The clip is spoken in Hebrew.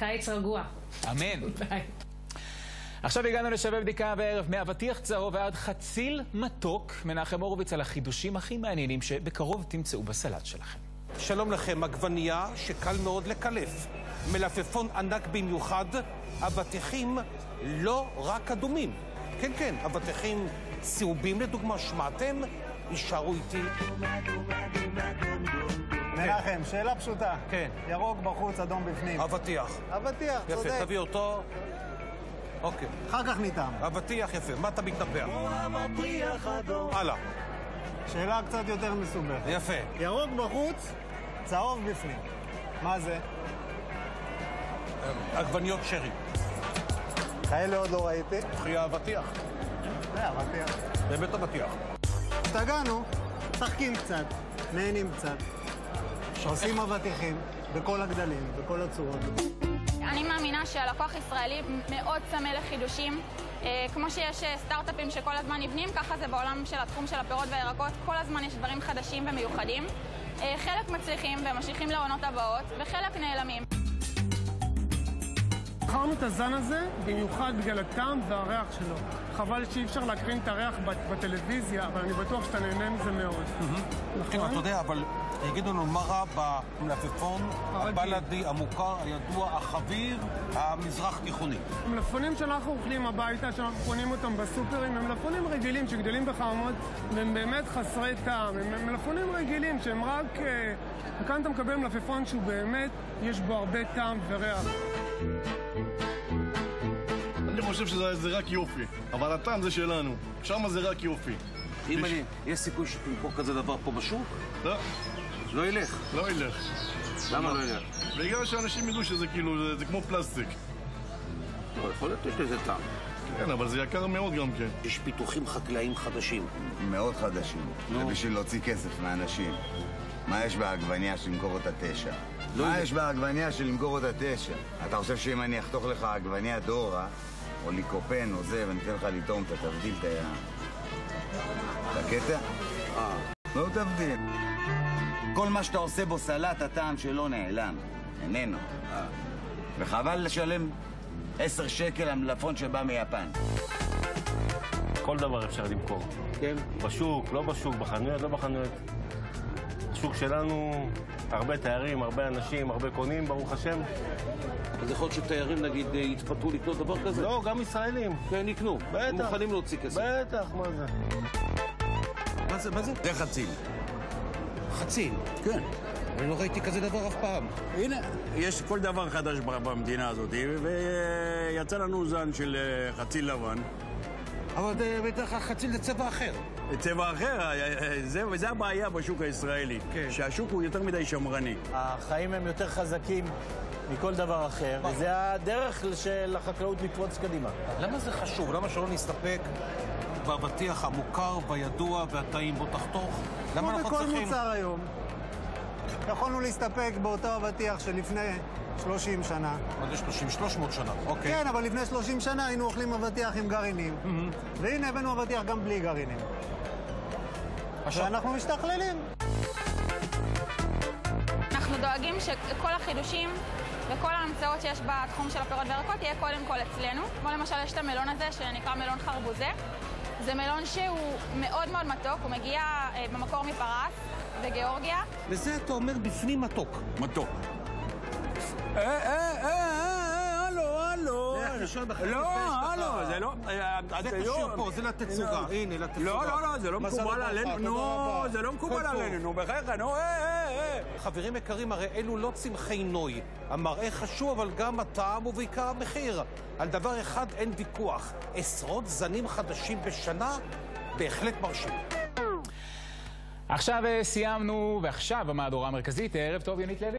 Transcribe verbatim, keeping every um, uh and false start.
קיץ רגוע. אמן. עכשיו הגענו לשווה בדיקה בערב מאבטיח צהוב ועד חציל מתוק. מנחם הורוביץ על החידושים הכי מעניינים שבקרוב תמצאו בסלט שלכם. שלום לכם, עגבנייה שקל מאוד לקלף. מלפפון ענק במיוחד, אבטיחים לא רק אדומים. כן, כן, אבטיחים צהובים לדוגמה, שמעתם? יישארו איתי. מנחם, שאלה פשוטה. כן. ירוק בחוץ, אדום בפנים. אבטיח. אבטיח, צודק. יפה, תביא אותו. אוקיי. אחר כך ניתן. אבטיח יפה, מה אתה מתנפח? אבטיח אדום. הלאה. שאלה קצת יותר מסובכת. יפה. ירוק בחוץ, צהוב בפנים. מה זה? עגבניות שרי. כאלה עוד לא ראיתי. אחי אבטיח. זה אבטיח. באמת אבטיח. השתגענו, משחקים קצת, נהנים קצת. עושים אבטיחים בכל הגדלים, בכל הצורות. אני מאמינה שהלקוח ישראלי מאוד צמא לחידושים. כמו שיש סטארט-אפים שכל הזמן נבנים, ככה זה בעולם של התחום של הפירות והירקות. כל הזמן יש דברים חדשים ומיוחדים. חלק מצליחים וממשיכים לעונות הבאות, וחלק נעלמים. בחרנו את הזן הזה במיוחד בגלל הטעם והריח שלו. חבל שאי אפשר להקרין את הריח בטלוויזיה, אבל אני בטוח שאתה נהנה מזה מאוד. כן, אתה יודע, אבל יגידו לנו מה רע במלפפון הבלדי, המוכר, הידוע, החביב, המזרח תיכוני. המלפפונים שאנחנו אוכלים הביתה, שאנחנו קונים אותם בסופרים, הם מלפפונים רגילים שגדלים בחממות, והם באמת חסרי טעם. הם מלפפונים רגילים שהם רק... וכאן אתה מקבל מלפפון שהוא באמת, יש בו הרבה טעם וריח. אני חושב שזה רק יופי, אבל הטעם זה שלנו, שם זה רק יופי. אם אני, יש סיכוי שתמכור כזה דבר פה בשוק? לא. לא ילך? לא ילך. למה לא ילך? בגלל שאנשים ידעו שזה כאילו, זה כמו פלסטיק. לא, יכול להיות שיש לזה טעם. כן, אבל זה יקר מאוד גם כן. יש פיתוחים חקלאיים חדשים. מאוד חדשים. זה בשביל להוציא כסף מאנשים. מה יש בעגבניה שלמכור אותה תשע? מה יש בעגבניה שלמכור אותה תשע? אתה חושב שאם אני אחתוך לך עגבניה דורה, או ליקופן או זה, ואני אתן לך לטעום, אתה תבדיל את הקטע? אה. לא תבדיל. כל מה שאתה עושה בו סלט, הטעם שלו נעלם. איננו. וחבל לשלם עשר שקל על מלפפון שבא מיפן. כל דבר אפשר למכור. כן. בשוק, לא בשוק, בחנויות, לא בחנויות. השוק שלנו, הרבה תיירים, הרבה אנשים, הרבה קונים, ברוך השם. אז יכול להיות שתיירים, נגיד, יתפתו לקנות דבר כזה? לא, גם ישראלים. כן, יקנו. בטח. הם מוכנים להוציא כסף. בטח, מה זה? מה זה, מה זה? זה חציל. חציל? כן. אני לא ראיתי כזה דבר אף פעם. הנה, יש כל דבר חדש במדינה הזאת, ויצא לנו זן של חציל לבן. אבל בטח החציל זה צבע אחר. צבע אחר, זה, זה הבעיה בשוק הישראלי, כן. שהשוק הוא יותר מדי שמרני. החיים הם יותר חזקים מכל דבר אחר, וזה הדרך של החקלאות לפרוץ קדימה. למה זה חשוב? למה שלא נסתפק באבטיח המוכר, בידוע והטעים בו תחתוך? למה אנחנו צריכים... כמו בכל מוצר היום. יכולנו להסתפק באותו אבטיח שלפני שלושים שנה. עוד שלושים שלוש מאות שנה, אוקיי. כן, אבל לפני שלושים שנה היינו אוכלים אבטיח עם גרעינים. והנה הבאנו אבטיח גם בלי גרעינים. ואנחנו משתכללים. אנחנו דואגים שכל החידושים וכל ההמצאות שיש בתחום של הפירות והירקות יהיה קודם כל אצלנו. כמו למשל יש את המלון הזה שנקרא מלון חרבוזה. זה מלון שהוא מאוד מאוד מתוק, הוא מגיע במקור מפרס וגיאורגיה. וזה אתה אומר בפנים מתוק. מתוק. אה, אה, אה, הלו, הלו. לא, הלו, זה לא... זה קשור פה, זה לתצוגה. הנה, לתצוגה. לא, לא, לא, זה לא מקובל עלינו. נו, זה לא מקובל עלינו. נו, בחייך, נו, אה, אה, אה. חברים יקרים, הרי אלו לא צמחי נוי. המראה חשוב, אבל גם הטעם ובעיקר המחיר. על דבר אחד אין ויכוח. עשרות זנים חדשים בשנה, בהחלט מרשים. עכשיו סיימנו, ועכשיו המהדורה המרכזית. ערב טוב, יונית לוי.